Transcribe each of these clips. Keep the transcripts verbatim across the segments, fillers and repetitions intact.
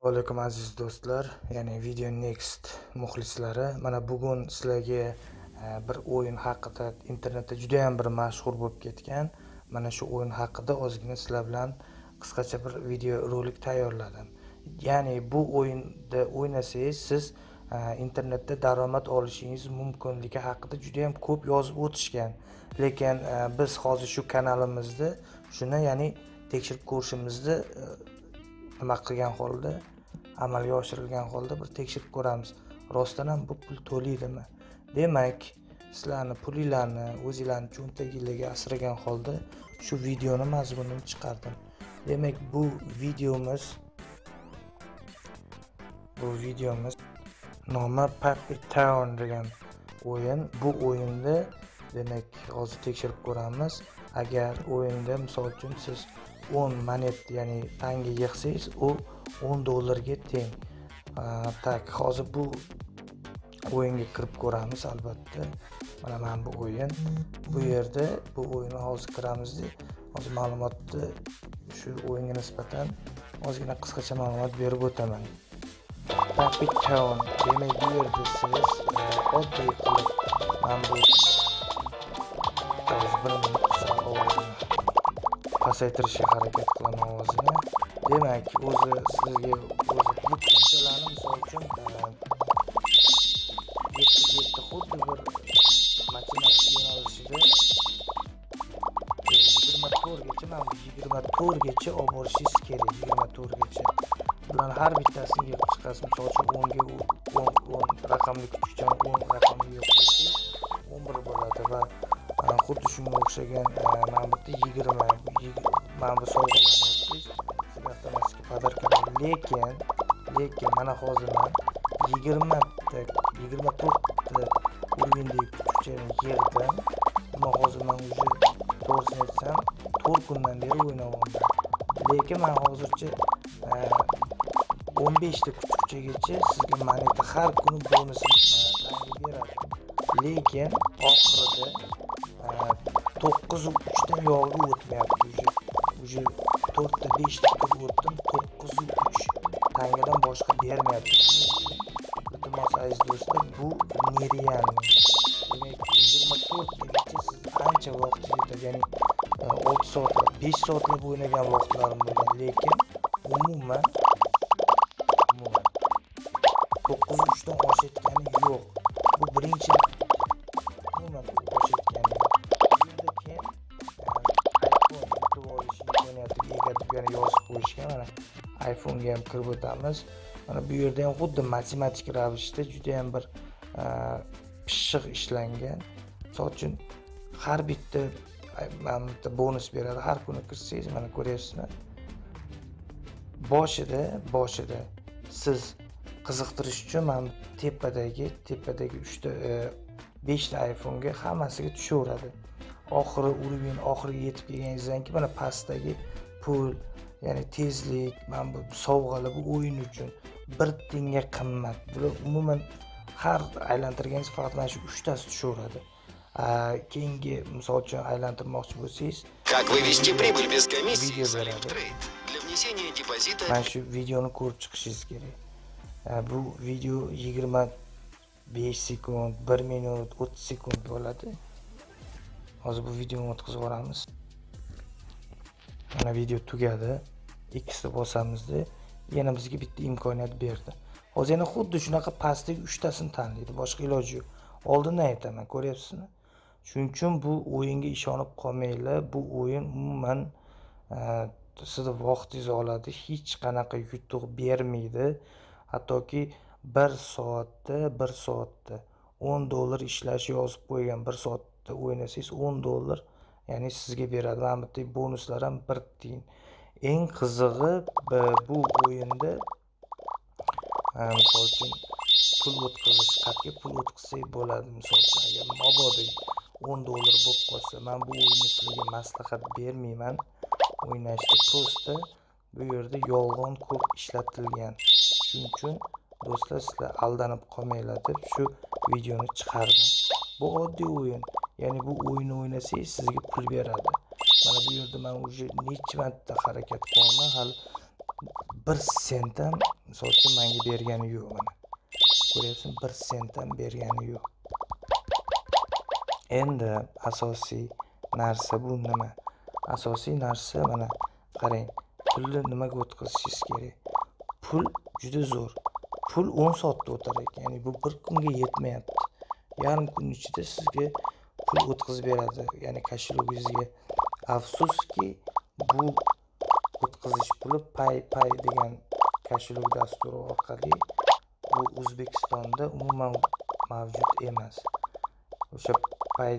Assalomu alaykum aziz do'stlar, ya'ni Video Next muxlislari. Mana bugun sizlarga e, bir o'yin haqida internetda juda ham bir mashhur bo'lib ketgan. Mana shu o'yin haqida ozgina sizlar bilan qisqacha bir video rolik tayyorladim. Ya'ni bu o'yinda o'ynasangiz siz e, internetda daromad olishingiz mumkinligi haqida juda ham ko'p yozib o'tishgan. Lekin e, biz hozir shu kanalimizda shuni, ya'ni tekshirib ko'rishimizni e, nima qilgan holda, amalga oshirilgan holda bir tekshirib ko'ramiz. Rostdan ham bu pul to'laydimi? Demak, sizlarni pulinglarni o'zingizlarning cho'ntagingizga asragan holda shu videoni mazmunini chiqardim. Demak, bu videomiz bu videomiz nomi Puppy Town degan o'yin. Bu o'yinda demak hozir tekshirib ko'ramiz. Agar o'yinda misol uchun siz o'n monet, ya'ni tanga yig'sangiz, u o'n dollarga teng. Tak, hozir bu o'yinga kirib ko'ramiz albatta. Mana men bu o'yin. Bu yerda bu o'yinga hozir kiramiz-da. Hozir ma'lumotni shu o'yinga nisbatan ozgina qisqacha ma'lumot berib o'taman. Puppy Town demak, bu yerda siz oddiy qilib men bu pasaytirishga harakat qilaman ovozini. Demak, o'zi sizga o'zi bu tushchalarni misol uchun yetti yetti xuddi bir matematik yo'nalishida yigirma to'rtgacha, mana bu yigirma to'rtgacha olib borishingiz kerak. yigirma to'rtgacha. Bularning har bittasini yig'ib chiqasiz. Misol uchun o'n ga o'n raqamli kuchukchani o'n raqamli yo'qlasangiz o'n bir bo'ladi va xuddi shunga o'xshagan mana bu yerda yigirma, mana bu sovg'alarni olsangiz sizga avtomatik podarkalar. Lekin, lekin mana hozir men yigirma ta, yigirma to'rt ta urovendagi kuchukchani yig'dim. Buni hozir men уже to'g'risini aytsam to'rt kundan beri o'ynayapman. Lekin men hozircha o'n besh ta kuchukchagacha sizga moneta har kuni bonusini beradi. Lekin oxirida to'qqiz uch ta yog'i o'tmayapti. Uje to'rt ta besh ta tur o'tdim, to'qqiz uch tangadan boshqa bermayapti. Iltimos aziz do'stlar, bu nerealniy. Demak, yigirma to'rt tagacha siz ancha vaqt ketadi, ya'ni olti soatlab, besh soatlab o'ynagan vaqtlarim bo'lgan, lekin umuman umuman to'qqiz uch dan oshayotgani yo'q. Bu birinchi umuman oshayotgani yo'q. Yana yozib qo'yishgan. Mana iPhone'ga ham kirib o'tamiz. Mana bu yerda ham xuddi matematik ravishda juda ham bir pishiq ishlangan. Misol uchun har bitta mana bitta bonus beradi. Har kuni kirsangiz, mana ko'ryapsizmi? Boshida, boshida siz qiziqtirish uchun mana tepadagi, tepadagi uch ta besh ta iPhone'ga hammasiga tushaveradi. Oxiri urovin oxiriga yetib kelganingizdan keyin mana pastdagi pul, ya'ni tezlik, mana bu sovg'alar bu o'yin uchun bir tiyinga qimmat. Bular umuman har aylantirganingiz faqat mana shu uch tasi tushaveradi. Keyingi misol uchun aylantirmoqchi bo'lsangiz, как вывести прибыль без комиссии с Link Trade для внесения депозита. Mana shu videoni ko'rib chiqishingiz kerak. Bu video yigirma besh sekund, bir minut, o'ttiz sekund bo'ladi. Hozir bu videoni o'tkazib yuboramiz. Mana video tugadi. X ni bosamizda, yana bizga bitta imkoniyat berdi. Hozir yana xuddi shunaqa pastdagi uch tasini tanlaydi. Boshqa iloji yo'q. Oldindan aytaman, ko'ryapsizmi? Shuning uchun bu o'yinga ishonib qolmanglar. Bu o'yin umuman sizning vaqtingizni oladi, hech qanaqa yutuq bermaydi. Hattoki bir soatda, bir soatda o'n dollar ishlash yozib qo'ygan. bir soatda o'ynasangiz o'n dollar, ya'ni sizga beradi. Mana bu bonuslar ham bir tiyin. Eng qizig'i bu o'yinda misol uchun pul o'tkazish, qatga pul o'tkazsak bo'ladi. Misol uchun agar mabodo o'n dollar bo'lib qolsa, men bu o'yinni sizlarga maslahat bermayman o'ynashni. Prosta bu yerda yolg'on ko'p ishlatilgan. Shuning uchun do'stlar, sizlar aldanib qolmanglar deb shu videoni chiqardim. Bu oddiy o'yin. Ya'ni bu o'yinni o'ynasangiz sizga pul beradi. Mana bu yerda men уже necha marta harakat qilaman, hali bir sent ham misol uchun menga bergani yo'q. Mana ko'ryapsizmi, bir sent ham bergani yo'q. Endi asosiy narsa bu nima? Asosiy narsa mana qarang, pulni nimaga o'tkazishingiz kerak? Pul juda zo'r. Pul o'n soatda o'tar ekan, ya'ni bu bir kunga yetmayapti. Yarim kun ichida sizga pul o'tkazib beradi, ya'ni koshelogingizga. Afsuski, bu o'tkazish puli Pay Pay degan koshelog dasturi orqali bu O'zbekistonda umuman mavjud emas. O'sha Pay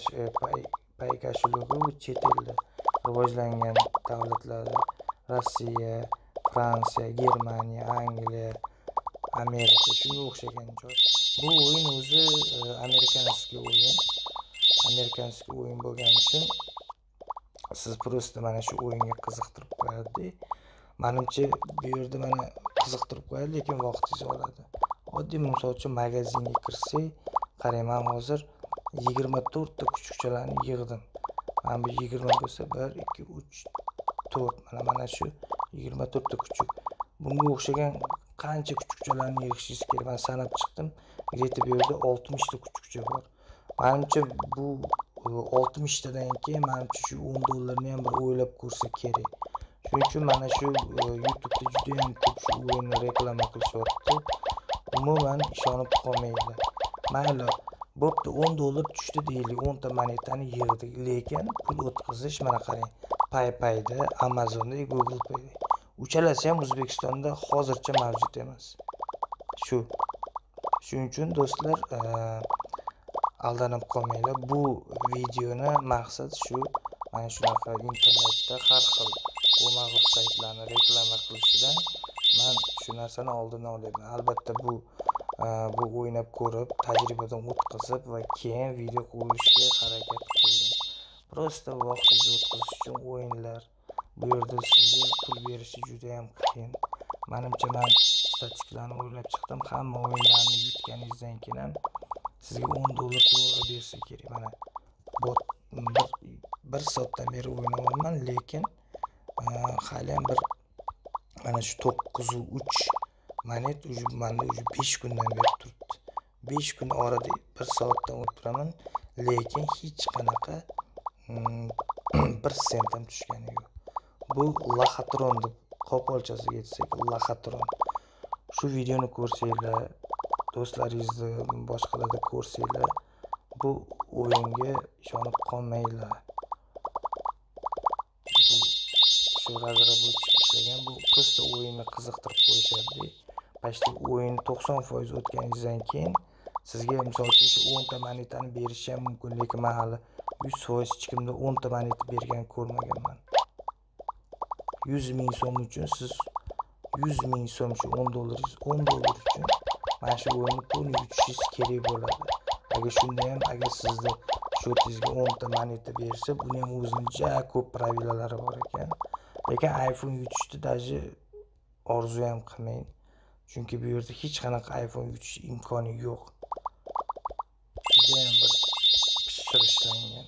Pay koshelogi bu chet elda rivojlangan davlatlarda Rossiya, Fransiya, Germaniya, Angliya, Amerika shunga o'xshagan joy. Bu o'yin o'zi amerikanskiy o'yin. Amerikanskiy o'yin bo'lgani uchun siz prosta mana shu o'yinga qiziqtirib qo'yadi. Menimcha bu yerda mana qiziqtirib qo'yadi, lekin vaqtingizni oladi. Oddiy misol uchun magazinga kirsak, qarang, men hozir yigirma to'rt ta kuchukchalarni yig'dim. Mana bu yigirma bo'lsa bir, ikki, uch, to'rt. Mana mana shu yigirma to'rt ta kuchuk. Bunga o'xshagan qancha kuchukchalarni yig'ishingiz kerak? Men sanab chiqdim. Где-то bu yerda oltmish ta kuchukcha bor. Menimcha bu oltmish tadan keyin menimcha shu o'n dollarni ham bir o'ylab ko'rsa kerak. Shuning uchun mana shu YouTube'da juda ham ko'p shu o'yinni reklama qilishyapti. Umuman ishonib qolmanglar. Mayli, bo'pti, o'n dollar tushdi deylik, o'n ta monetani yig'dik, lekin pul o'tkazish mana qarang, Pay Payda, Amazonda, Google Payda. Uchalasi ham O'zbekistonda hozircha mavjud emas. Shu. Shuning uchun do'stlar, aldanib qolmanglar. Bu videoni maqsad shu, mana shunaqa internetda har xil o'mag'ir saytlarni reklama qilishidan men shu narsani oldini olyapman. Albatta bu bu o'ynab ko'rib, tajribadan o'tkazib va keyin video qo'yishga harakat qildim. Prosta vaqtingizni o'tkazish uchun o'yinlar. Bu yerda sizga pul berishi juda ham qiyin. Menimcha men statistikalarni o'ylab chiqdim. Hamma o'yinlarni yutganingizdan keyin ham sizga o'n dollar to'g'ri bersa kerak. Mana bot bir soatdan beri o'ynayapman, lekin hali ham bir mana shu to'qqiz nol uch monet uje menda uje besh kundan beri turibdi. besh kun orada bir soatdan o'tiraman, lekin hech qanaqa bir sent ham tushgani yo'q. Bu laxatron deb qo'polchasiga aytsak, laxatron. Shu videoni ko'rsanglar, do'stlaringizni boshqalarda ko'rsanglar, bu o'yinga ishonib qolmanglar. Bu shu razrabochik ishlagan, bu prosta o'yinni qiziqtirib qo'yishadi. Pashti o'yin to'qson foiz o'tganingizdan keyin sizga misol uchun shu o'n ta monetani berishi ham mumkin, lekin men hali yuz foiz hech kimda o'n ta moneta bergan ko'rmaganman. yuz ming so'm uchun siz yuz ming so'm shu o'n dollaringiz o'n dollar uchun mana shu o'yinni to'liq yutishingiz kerak bo'ladi. Agar shunda ham agar sizda shotingizga o'n ta moneta bersa, buni ham o'zining juda ko'p pravilalari bor ekan. Lekin iPhone yutishni daji orzu ham qilmang. Chunki bu yerda hech qanaqa iPhone yutish imkoni yo'q. Juda ham bir pishirishlangan.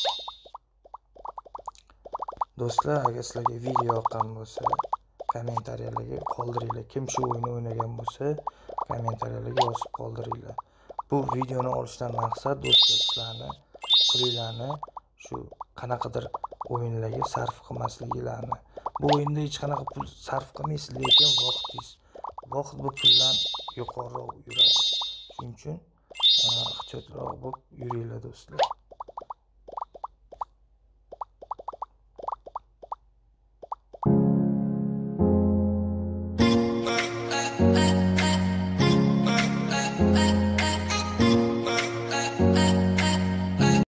Do'stlar, agar sizlarga video yoqqan bo'lsa, kommentariyalarga qoldiringlar. Kim shu o'yinni o'ynagan bo'lsa, kommentariyalarga yozib qoldiringlar. Bu videoni olishdan maqsad do'stlar, sizlarni pulinglarni shu qanaqadir o'yinlarga sarf qilmasliklarini. Bu o'yinda hech qanaqa pul sarf qilmaysiz, lekin vaqtingiz, vaqt bu puldan yuqoriroq yuradi. Shuning uchun ehtiyotliroq bo'lib yuringlar do'stlar.